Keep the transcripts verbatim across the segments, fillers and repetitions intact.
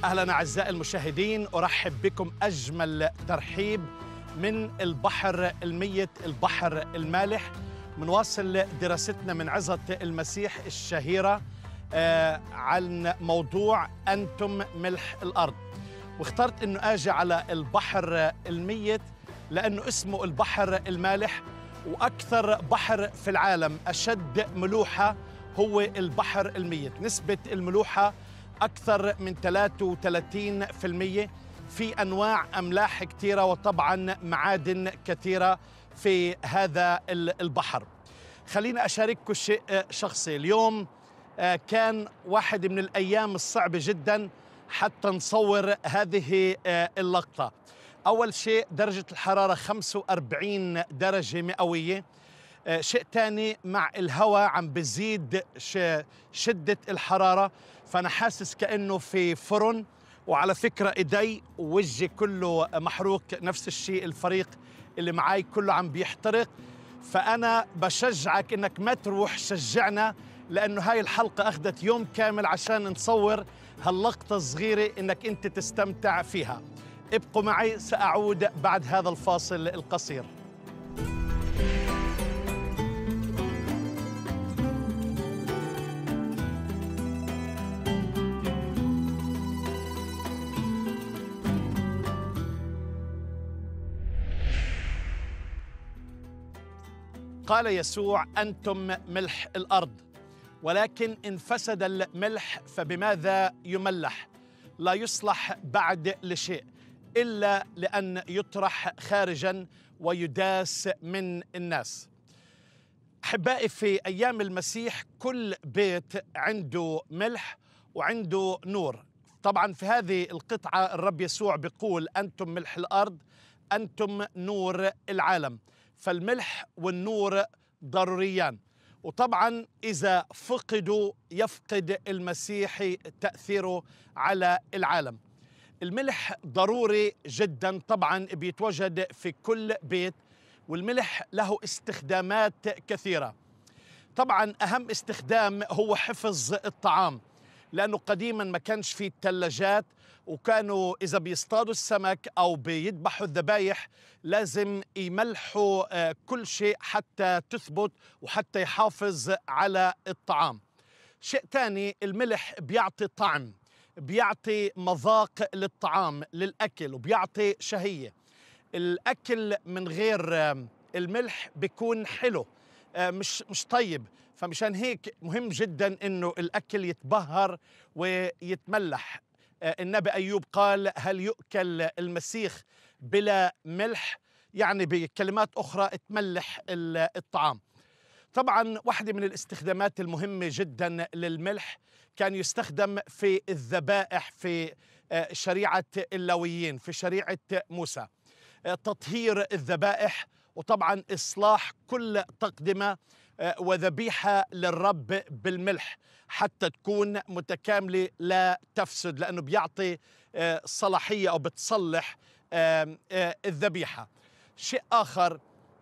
أهلا أعزائي المشاهدين، أرحب بكم أجمل ترحيب من البحر الميت، البحر المالح. منواصل دراستنا من عظة المسيح الشهيرة آه عن موضوع أنتم ملح الأرض. واخترت أنه أجي على البحر الميت لأنه اسمه البحر المالح، وأكثر بحر في العالم أشد ملوحة هو البحر الميت. نسبة الملوحة أكثر من ثلاثة وثلاثين بالمئة. في أنواع أملاح كثيرة وطبعاً معادن كثيرة في هذا البحر. خليني أشارككم شيء شخصي. اليوم كان واحد من الأيام الصعبة جداً حتى نصور هذه اللقطة. أول شيء درجة الحرارة خمسة وأربعين درجة مئوية. شيء تاني، مع الهواء عم بزيد شدة الحرارة، فأنا حاسس كأنه في فرن. وعلى فكرة إيدي ووجهي كله محروق، نفس الشيء الفريق اللي معاي كله عم بيحترق. فأنا بشجعك إنك ما تروح، شجعنا، لأنه هاي الحلقة أخذت يوم كامل عشان نصور هاللقطة الصغيرة إنك أنت تستمتع فيها. ابقوا معي، سأعود بعد هذا الفاصل القصير. قال يسوع: أنتم ملح الأرض، ولكن إن فسد الملح فبماذا يملح؟ لا يصلح بعد لشيء إلا لأن يطرح خارجاً ويداس من الناس. أحبائي، في أيام المسيح كل بيت عنده ملح وعنده نور. طبعاً في هذه القطعة الرب يسوع بيقول: أنتم ملح الأرض، أنتم نور العالم. فالملح والنور ضروريان، وطبعا إذا فقدوا يفقد المسيح تأثيره على العالم. الملح ضروري جدا، طبعا بيتوجد في كل بيت، والملح له استخدامات كثيرة. طبعا أهم استخدام هو حفظ الطعام، لأنه قديما ما كانش فيه الثلاجات، وكانوا إذا بيصطادوا السمك أو بيذبحوا الذبايح لازم يملحوا كل شيء حتى تثبت وحتى يحافظ على الطعام. شيء تاني، الملح بيعطي طعم، بيعطي مذاق للطعام للأكل، وبيعطي شهية. الأكل من غير الملح بيكون حلو، مش مش طيب. فمشان هيك مهم جدا إنه الأكل يتبهر ويتملح. النبي أيوب قال: هل يؤكل المسيخ بلا ملح؟ يعني بكلمات أخرى تملح الطعام. طبعا واحدة من الاستخدامات المهمة جدا للملح كان يستخدم في الذبائح في شريعة اللاويين، في شريعة موسى، تطهير الذبائح، وطبعا إصلاح كل تقدمة وذبيحة للرب بالملح حتى تكون متكاملة لا تفسد، لأنه بيعطي صلاحية أو بتصلح الذبيحة. شيء آخر،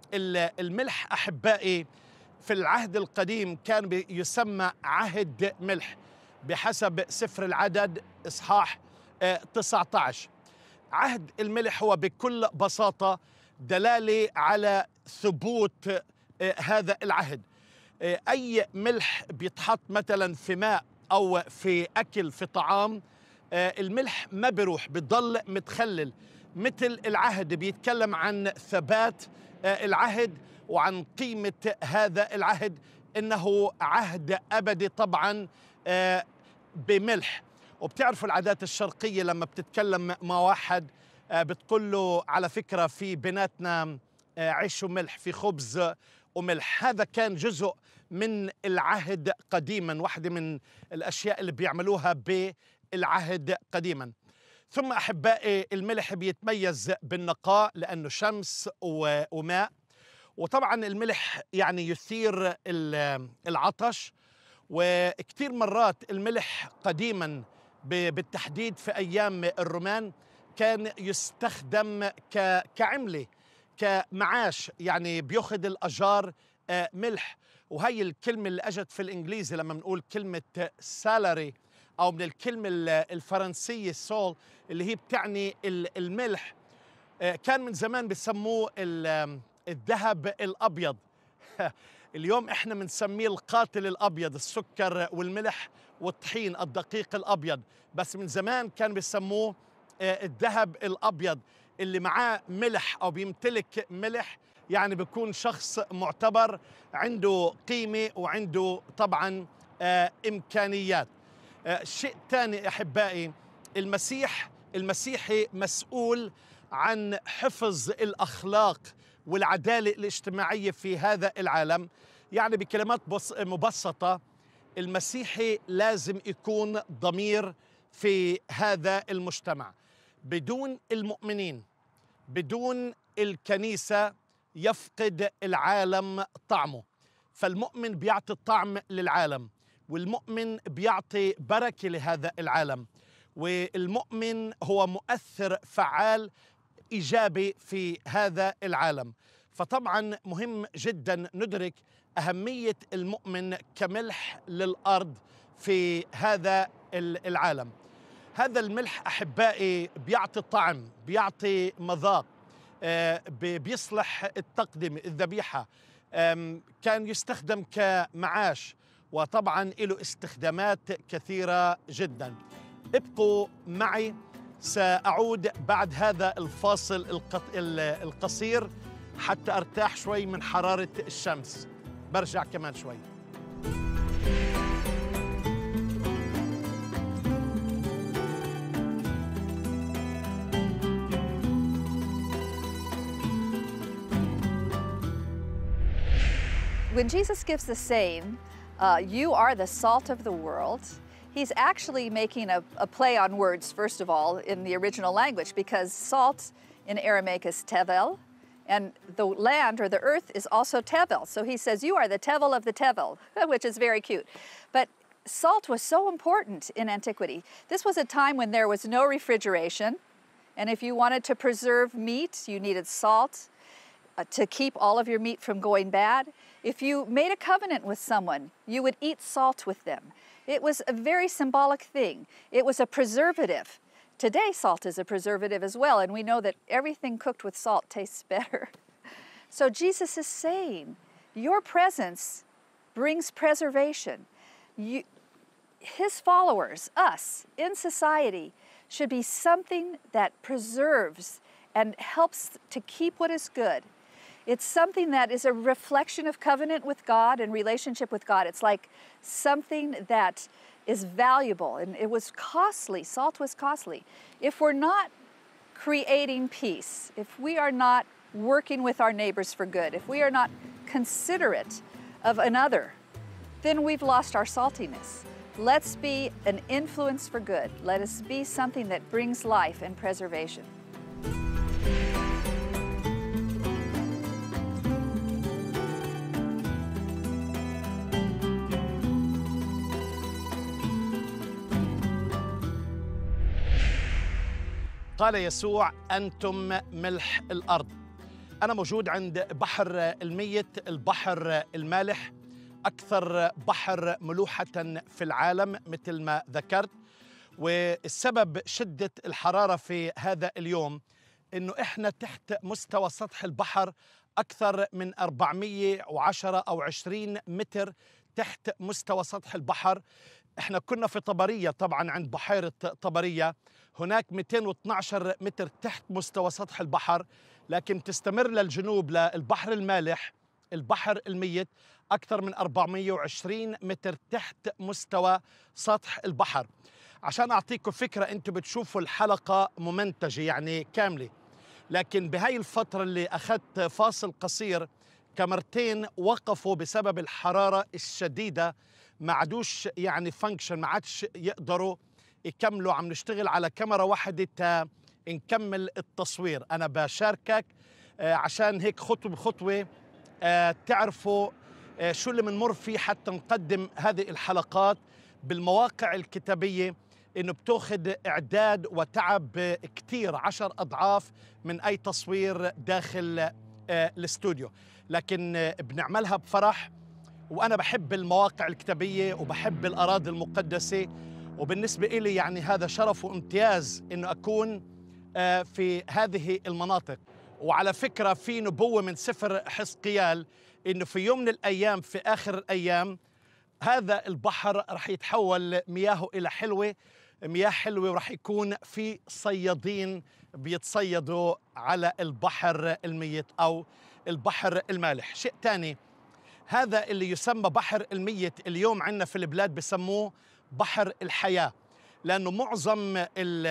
الملح أحبائي في العهد القديم كان يسمى عهد ملح بحسب سفر العدد إصحاح تسعة عشر. عهد الملح هو بكل بساطة دلالة على ثبوت هذا العهد. أي ملح بيتحط مثلا في ماء أو في أكل، في طعام، الملح ما بيروح، بيضل متخلل. مثل العهد بيتكلم عن ثبات العهد وعن قيمة هذا العهد، إنه عهد أبدي طبعا بملح. وبتعرفوا العادات الشرقية لما بتتكلم مع واحد بتقول له: على فكرة في بيناتنا عيش وملح، في خبز وملح. هذا كان جزء من العهد قديما، واحدة من الأشياء اللي بيعملوها بالعهد قديما. ثم أحبائي، الملح بيتميز بالنقاء لأنه شمس وماء، وطبعا الملح يعني يثير العطش. وكثير مرات الملح قديما بالتحديد في أيام الرومان كان يستخدم كعملة، كمعاش، يعني بيأخذ الأجار ملح. وهي الكلمة اللي أجت في الإنجليزي لما بنقول كلمة سالري أو من الكلمة الفرنسية سول اللي هي بتعني الملح. كان من زمان بسموه الذهب الأبيض. اليوم احنا بنسميه القاتل الأبيض، السكر والملح والطحين الدقيق الأبيض، بس من زمان كان بسموه الذهب الأبيض اللي معاه ملح أو بيمتلك ملح، يعني بيكون شخص معتبر عنده قيمة وعنده طبعا إمكانيات. شيء ثاني أحبائي، المسيح المسيحي مسؤول عن حفظ الأخلاق والعدالة الاجتماعية في هذا العالم. يعني بكلمات مبسطة، المسيحي لازم يكون ضمير في هذا المجتمع. بدون المؤمنين، بدون الكنيسة، يفقد العالم طعمه. فالمؤمن بيعطي الطعم للعالم، والمؤمن بيعطي بركة لهذا العالم، والمؤمن هو مؤثر فعال إيجابي في هذا العالم. فطبعا مهم جدا ندرك أهمية المؤمن كملح للأرض في هذا العالم. هذا الملح أحبائي بيعطي طعم، بيعطي مذاق، بيصلح التقدمة الذبيحة، كان يستخدم كمعاش، وطبعا له استخدامات كثيرة جدا. ابقوا معي، سأعود بعد هذا الفاصل القصير حتى أرتاح شوي من حرارة الشمس. برجع كمان شوي. When Jesus gives the saying, uh, you are the salt of the world, he's actually making a, a play on words, first of all, in the original language, because salt in Aramaic is tevel, and the land or the earth is also tevel. So he says, you are the tevel of the tevel, which is very cute. But salt was so important in antiquity. This was a time when there was no refrigeration, and if you wanted to preserve meat, you needed salt uh, to keep all of your meat from going bad. If you made a covenant with someone, you would eat salt with them. It was a very symbolic thing. It was a preservative. Today, salt is a preservative as well, and we know that everything cooked with salt tastes better. So Jesus is saying, your presence brings preservation. You, his followers, us, in society, should be something that preserves and helps to keep what is good. It's something that is a reflection of covenant with God and relationship with God. It's like something that is valuable, and it was costly. Salt was costly. If we're not creating peace, if we are not working with our neighbors for good, if we are not considerate of another, then we've lost our saltiness. Let's be an influence for good. Let us be something that brings life and preservation. قال يسوع أنتم ملح الأرض. أنا موجود عند بحر الميت، البحر المالح، أكثر بحر ملوحة في العالم مثل ما ذكرت. والسبب شدة الحرارة في هذا اليوم إنه إحنا تحت مستوى سطح البحر أكثر من أربعمئة وعشرة أو عشرين متر تحت مستوى سطح البحر. إحنا كنا في طبرية، طبعاً عند بحيرة طبرية، هناك مئتين واثني عشر متر تحت مستوى سطح البحر، لكن تستمر للجنوب للبحر المالح، البحر الميت، أكثر من أربعمئة وعشرين متر تحت مستوى سطح البحر. عشان أعطيكم فكرة، أنتم بتشوفوا الحلقة ممنتجة يعني كاملة، لكن بهاي الفترة اللي أخذت فاصل قصير كاميرتين وقفوا بسبب الحرارة الشديدة، ما عادوش يعني فانكشن، ما عادش يقدروا يكملوا. عم نشتغل على كاميرا واحدة تا نكمل التصوير. أنا بشاركك عشان هيك خطوة بخطوة تعرفوا شو اللي بنمر فيه حتى نقدم هذه الحلقات بالمواقع الكتابية، إنه بتاخذ إعداد وتعب كتير، عشر أضعاف من أي تصوير داخل الاستوديو، لكن بنعملها بفرح. وأنا بحب المواقع الكتابية وبحب الأراضي المقدسة، وبالنسبة إلي يعني هذا شرف وامتياز إنه أكون آه، في هذه المناطق. وعلى فكرة في نبوة من سفر حزقيال إنه في يوم من الأيام، في آخر الأيام، هذا البحر رح يتحول مياهه إلى حلوة، مياه حلوة، ورح يكون في صيادين بيتصيدوا على البحر الميت أو البحر المالح. شيء تاني، هذا اللي يسمى بحر الميت اليوم عندنا في البلاد بسموه بحر الحياة، لأنه معظم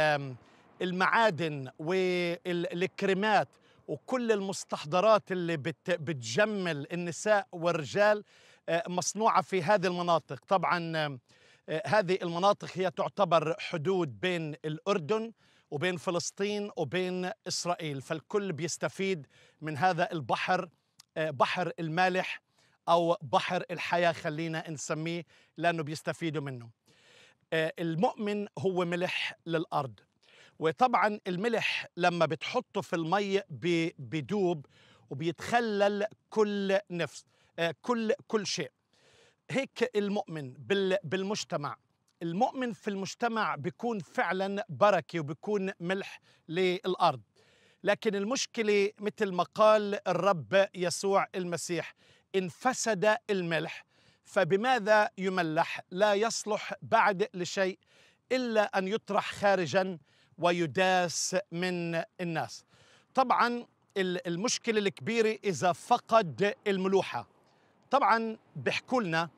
المعادن والكريمات وكل المستحضرات اللي بتجمل النساء والرجال مصنوعة في هذه المناطق. طبعا هذه المناطق هي تعتبر حدود بين الأردن وبين فلسطين وبين إسرائيل، فالكل بيستفيد من هذا البحر، بحر المالح أو بحر الحياة خلينا نسميه، لأنه بيستفيدوا منه. المؤمن هو ملح للأرض، وطبعا الملح لما بتحطه في المي بيدوب وبيتخلل كل نفس، كل كل شيء. هيك المؤمن بالمجتمع، المؤمن في المجتمع بيكون فعلا بركة وبيكون ملح للأرض. لكن المشكلة مثل ما قال الرب يسوع المسيح: إن فسد الملح فبماذا يملح؟ لا يصلح بعد لشيء إلا أن يطرح خارجا ويداس من الناس. طبعا المشكلة الكبيرة إذا فقد الملوحة. طبعا بيحكوا لنا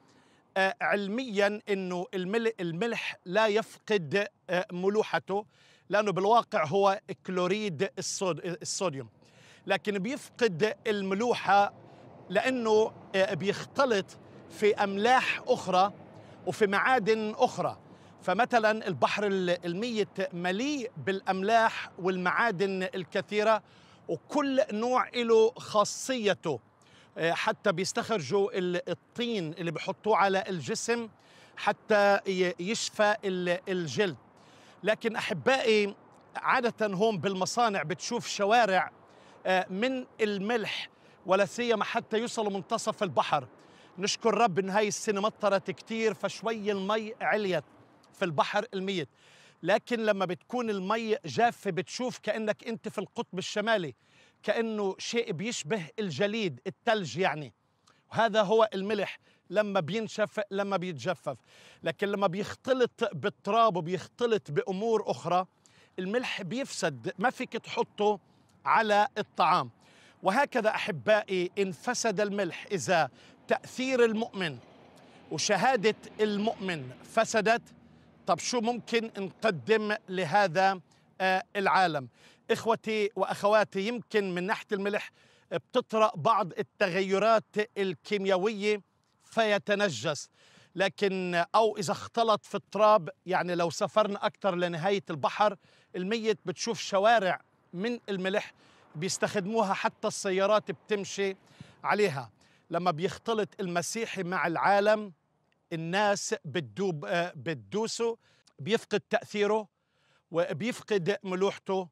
علميا إنه الملح لا يفقد ملوحته، لأنه بالواقع هو كلوريد الصوديوم، لكن بيفقد الملوحة لأنه بيختلط في أملاح أخرى وفي معادن أخرى. فمثلا البحر الميت مليء بالأملاح والمعادن الكثيرة، وكل نوع له خاصيته. حتى بيستخرجوا الطين اللي بيحطوه على الجسم حتى يشفى الجلد. لكن أحبائي، عادة هون بالمصانع بتشوف شوارع من الملح، ولا سيما حتى يوصلوا منتصف البحر. نشكر رب إن هاي السنة مطرت كتير فشوي المي عليت في البحر الميت، لكن لما بتكون المي جافة بتشوف كأنك أنت في القطب الشمالي، كأنه شيء بيشبه الجليد، الثلج يعني. وهذا هو الملح لما بينشف، لما بيتجفف. لكن لما بيختلط بالتراب وبيختلط بأمور أخرى، الملح بيفسد، ما فيك تحطه على الطعام. وهكذا أحبائي، إن فسد الملح، إذا تأثير المؤمن وشهادة المؤمن فسدت، طب شو ممكن نقدم لهذا العالم؟ إخوتي وأخواتي، يمكن من ناحية الملح بتطرأ بعض التغيرات الكيميائية فيتنجس، لكن أو إذا اختلط في التراب، يعني لو سافرنا أكثر لنهاية البحر الميت بتشوف شوارع من الملح بيستخدموها، حتى السيارات بتمشي عليها. لما بيختلط المسيحي مع العالم، الناس بتدوب بتدوسه، بيفقد تأثيره وبيفقد ملوحته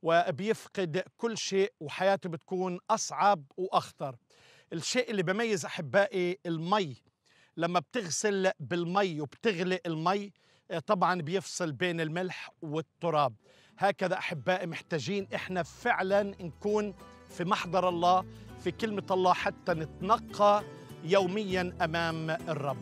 وبيفقد كل شيء، وحياته بتكون أصعب وأخطر. الشيء اللي بميز أحبائي المي، لما بتغسل بالمي وبتغلي المي طبعا بيفصل بين الملح والتراب. هكذا أحبائي محتاجين إحنا فعلا نكون في محضر الله، في كلمة الله، حتى نتنقى يوميا أمام الرب.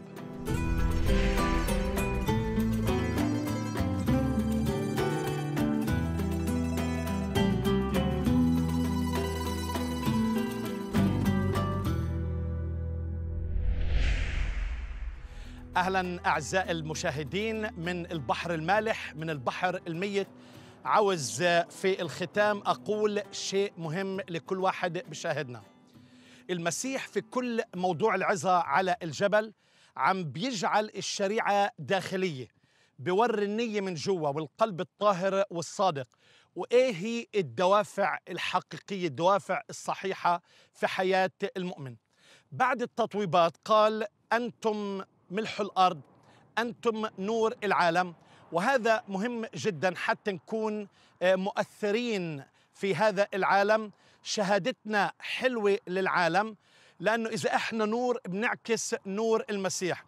أهلا أعزائي المشاهدين من البحر المالح، من البحر الميت. عاوز في الختام أقول شيء مهم لكل واحد بشاهدنا. المسيح في كل موضوع العظة على الجبل عم بيجعل الشريعة داخلية، بوري النية من جوا والقلب الطاهر والصادق، وإيه هي الدوافع الحقيقية، الدوافع الصحيحة في حياة المؤمن. بعد التطويبات قال: أنتم ملح الأرض، أنتم نور العالم. وهذا مهم جدا حتى نكون مؤثرين في هذا العالم، شهادتنا حلوة للعالم، لأنه إذا إحنا نور بنعكس نور المسيح.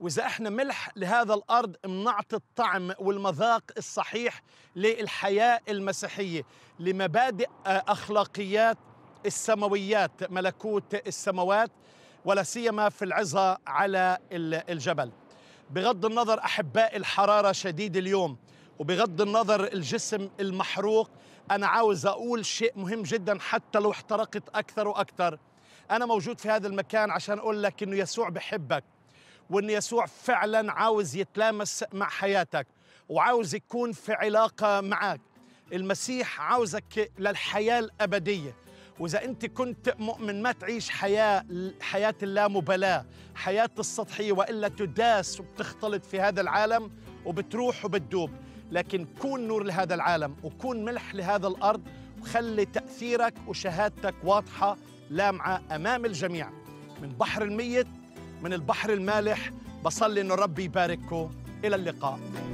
وإذا إحنا ملح لهذا الأرض بنعطي الطعم والمذاق الصحيح للحياة المسيحية، لمبادئ أخلاقيات السماويات، ملكوت السماوات، ولا سيما في العظة على الجبل. بغض النظر أحباء الحرارة شديد اليوم، وبغض النظر الجسم المحروق، أنا عاوز أقول شيء مهم جدا حتى لو احترقت أكثر وأكثر. أنا موجود في هذا المكان عشان أقول لك إنه يسوع بحبك، وإن يسوع فعلا عاوز يتلامس مع حياتك وعاوز يكون في علاقة معك. المسيح عاوزك للحياة الأبدية، وإذا أنت كنت مؤمن ما تعيش حياة حياة اللامبالاة، حياة السطحية، وإلا تداس وبتختلط في هذا العالم وبتروح وبتدوب. لكن كون نور لهذا العالم وكون ملح لهذا الأرض، وخلي تأثيرك وشهادتك واضحة لامعة أمام الجميع. من بحر الميت، من البحر المالح، بصلي إنه الرب يبارككم. إلى اللقاء.